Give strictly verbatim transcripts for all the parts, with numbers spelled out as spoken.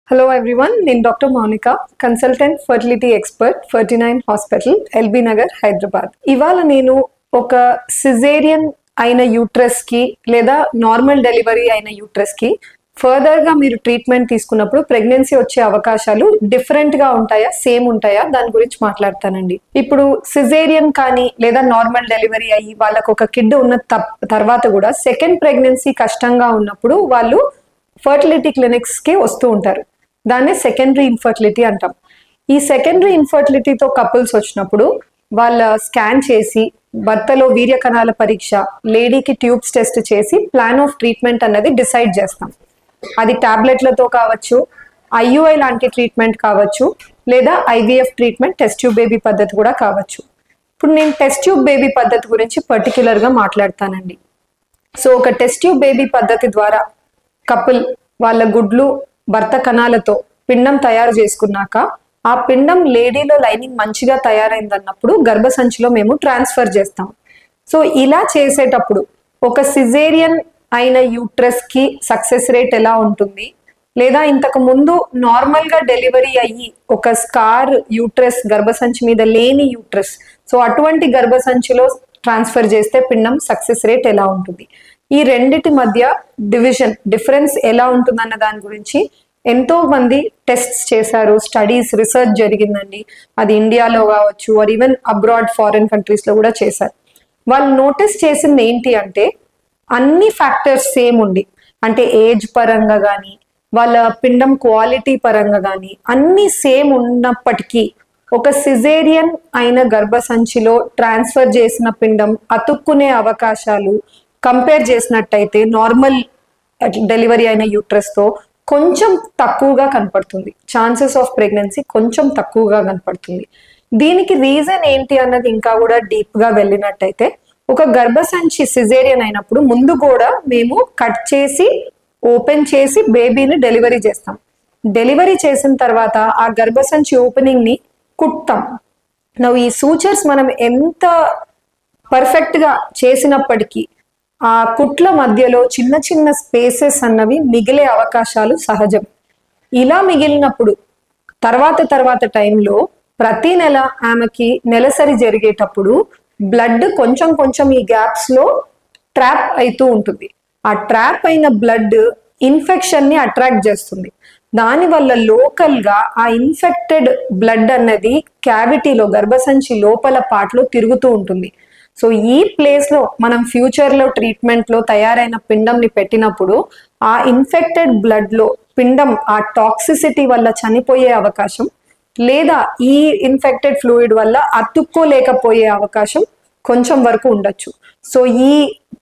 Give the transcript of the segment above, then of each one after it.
Hello everyone, నేను doctor Mounika, consultant fertility expert forty nine hospital, LB Nagar, Hyderabad. ఇవాళ నేను ఒక సిజేరియన్ అయిన యూట్రస్ కి లేదా నార్మల్ డెలివరీ అయిన యూట్రస్ కి ఫర్దర్ గా మీరు ట్రీట్మెంట్ తీసుకున్నప్పుడు ప్రెగ్నెన్సీ వచ్చే అవకాశాలు డిఫరెంట్ గా ఉంటాయా, సేమ్ ఉంటాయా, దాని గురించి మాట్లాడతానండి. ఇప్పుడు సిజేరియన్ కానీ లేదా నార్మల్ డెలివరీ అయ్యి వాళ్ళకు ఒక కిడ్ ఉన్న తర్వాత కూడా సెకండ్ ప్రెగ్నెన్సీ కష్టంగా ఉన్నప్పుడు వాళ్ళు ఫర్టిలిటీ క్లినిక్స్ కి వస్తూ ఉంటారు. దాన్ని సెకండరీ ఇన్ఫర్టిలిటీ అంటాం. ఈ సెకండరీ ఇన్ఫర్టిలిటీతో కపుల్స్ వచ్చినప్పుడు వాళ్ళ స్కాన్ చేసి భర్తలో వీర్య కణాల పరీక్ష, లేడీకి ట్యూబ్స్ టెస్ట్ చేసి ప్లాన్ ఆఫ్ ట్రీట్మెంట్ అన్నది డిసైడ్ చేస్తాం. అది టాబ్లెట్లతో కావచ్చు, ఐయుఐ లాంటి ట్రీట్మెంట్ కావచ్చు, లేదా IVF treatment, test tube baby పద్ధతి కూడా కావచ్చు. ఇప్పుడు నేను టెస్ట్ ట్యూబ్ బేబీ పద్ధతి గురించి పర్టికులర్గా మాట్లాడతానండి. సో ఒక టెస్ట్ ట్యూబ్ బేబీ పద్ధతి ద్వారా కపుల్ వాళ్ళ గుడ్లు భర్త కణాలతో పిండం తయారు చేసుకున్నాక ఆ పిండం లేడీలో లైనింగ్ మంచిగా తయారైందన్నప్పుడు గర్భసంచిలో మేము ట్రాన్స్ఫర్ చేస్తాం. సో ఇలా చేసేటప్పుడు ఒక సిజేరియన్ అయిన యూట్రస్ కి సక్సెస్ రేట్ ఎలా ఉంటుంది, లేదా ఇంతకు ముందు నార్మల్ గా డెలివరీ అయ్యి ఒక స్కార్ యూట్రస్ గర్భసంచి మీద లేని యూట్రస్, సో అటువంటి గర్భసంచిలో ట్రాన్స్ఫర్ చేస్తే పిండం సక్సెస్ రేట్ ఎలా ఉంటుంది, ఈ రెండిటి మధ్య డివిజన్ డిఫరెన్స్ ఎలా ఉంటుందన్న దాని గురించి ఎంతో మంది టెస్ట్స్ చేశారు, స్టడీస్, రీసెర్చ్ జరిగిందండి. అది ఇండియాలో కావచ్చు or even abroad foreign countries లో కూడా చేశారు. వాళ్ళు నోటీస్ చేసింది ఏంటి అంటే అన్ని ఫ్యాక్టర్స్ సేమ్ ఉండి, అంటే ఏజ్ పరంగా కానీ వాళ్ళ పిండం క్వాలిటీ పరంగా కానీ అన్ని సేమ్ ఉన్నప్పటికీ ఒక సిజేరియన్ అయిన గర్భసంచిలో ట్రాన్స్ఫర్ చేసిన పిండం అతుక్కునే అవకాశాలు కంపేర్ చేసినట్టయితే నార్మల్ డెలివరీ అయిన యూట్రస్ తో కొంచెం తక్కువగా కనపడుతుంది. ఛాన్సెస్ ఆఫ్ ప్రెగ్నెన్సీ కొంచెం తక్కువగా కనపడుతుంది. దీనికి రీజన్ ఏంటి అన్నది ఇంకా కూడా డీప్ గా వెళ్ళినట్టయితే, ఒక గర్భసంచి సిజేరియన్ అయినప్పుడు ముందు కూడా మేము కట్ చేసి ఓపెన్ చేసి బేబీని డెలివరీ చేస్తాం. డెలివరీ చేసిన తర్వాత ఆ గర్భసంచి ఓపెనింగ్ ని కుట్టాం. ఈ సూచర్స్ మనం ఎంత పర్ఫెక్ట్ గా చేసినప్పటికీ ఆ కుట్ల మధ్యలో చిన్న చిన్న స్పేసెస్ అన్నవి మిగిలే అవకాశాలు సహజం. ఇలా మిగిలినప్పుడు తర్వాత తర్వాత టైంలో ప్రతి నెల ఆమెకి నెలసరి జరిగేటప్పుడు బ్లడ్ కొంచెం కొంచెం ఈ గ్యాప్స్ లో ట్రాప్ అవుతూ ఉంటుంది. ఆ ట్రాప్ అయిన బ్లడ్ ఇన్ఫెక్షన్ ని అట్రాక్ట్ చేస్తుంది. దానివల్ల లోకల్ గా ఆ ఇన్ఫెక్టెడ్ బ్లడ్ అన్నది క్యావిటీలో గర్భసంచి లోపల పార్ట్లో తిరుగుతూ ఉంటుంది. సో ఈ ప్లేస్ లో మనం ఫ్యూచర్ లో ట్రీట్మెంట్ లో తయారైన పిండంని పెట్టినప్పుడు ఆ ఇన్ఫెక్టెడ్ బ్లడ్ లో పిండం ఆ టాక్సిసిటీ వల్ల చనిపోయే అవకాశం, లేదా ఈ ఇన్ఫెక్టెడ్ ఫ్లూయిడ్ వల్ల అతుక్కోలేకపోయే అవకాశం కొంచెం వరకు ఉండొచ్చు. సో ఈ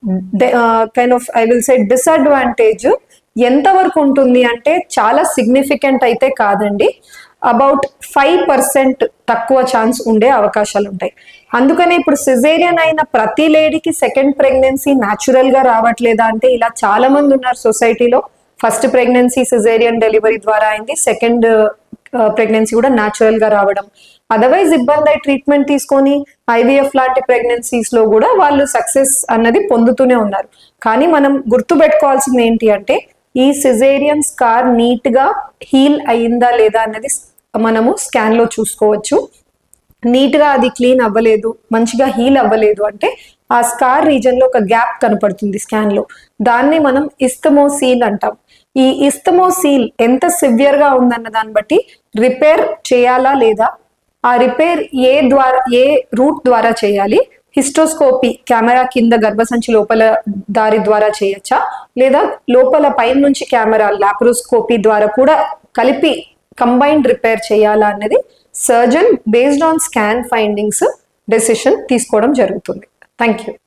kind of I will say disadvantage ఎంత వరకు ఉంటుంది అంటే చాలా సిగ్నిఫికెంట్ అయితే కాదండి, అబౌట్ ఫైవ్ పర్సెంట్ తక్కువ ఛాన్స్ ఉండే అవకాశాలు ఉంటాయి. అందుకనే ఇప్పుడు సిజేరియన్ అయిన ప్రతి లేడీకి సెకండ్ ప్రెగ్నెన్సీ న్యాచురల్ గా రావట్లేదా అంటే ఇలా చాలా మంది ఉన్నారు సొసైటీలో. ఫస్ట్ ప్రెగ్నెన్సీ సిజేరియన్ డెలివరీ ద్వారా అయింది, సెకండ్ ప్రెగ్నెన్సీ కూడా న్యాచురల్ గా రావడం, అదర్వైజ్ ఇబ్బంది అయి ట్రీట్మెంట్ తీసుకొని ఐవీఎఫ్ లాంటి ప్రెగ్నెన్సీస్ లో కూడా వాళ్ళు సక్సెస్ అన్నది పొందుతూనే ఉన్నారు. కానీ మనం గుర్తు పెట్టుకోవాల్సింది ఏంటి అంటే ఈ సిజేరియన్ స్కార్ నీట్ గా హీల్ అయిందా లేదా అన్నది మనము స్కాన్ లో చూసుకోవచ్చు. నీట్ గా అది క్లీన్ అవ్వలేదు, మంచిగా హీల్ అవ్వలేదు అంటే ఆ స్కార్ రీజన్ లో ఒక గ్యాప్ కనపడుతుంది స్కాన్ లో. దాన్ని మనం ఇస్తమోసీల్ అంటాం. ఈ ఇస్తమోసీల్ ఎంత సివియర్ గా ఉందన్న దాన్ని బట్టి రిపేర్ చేయాలా లేదా, ఆ రిపేర్ ఏ ద్వారా ఏ రూట్ ద్వారా చేయాలి, హిస్టోస్కోపీ కెమెరా కింద గర్భసంచి లోపల దారి ద్వారా చేయొచ్చా, లేదా లోపల పైన నుంచి కెమెరా లాప్రోస్కోపీ ద్వారా కూడా కలిపి కంబైన్డ్ రిపేర్ చేయాలా అన్నది surgeon based on scan findings decision తీసుకోవడం జరుగుతుంది. Thank you.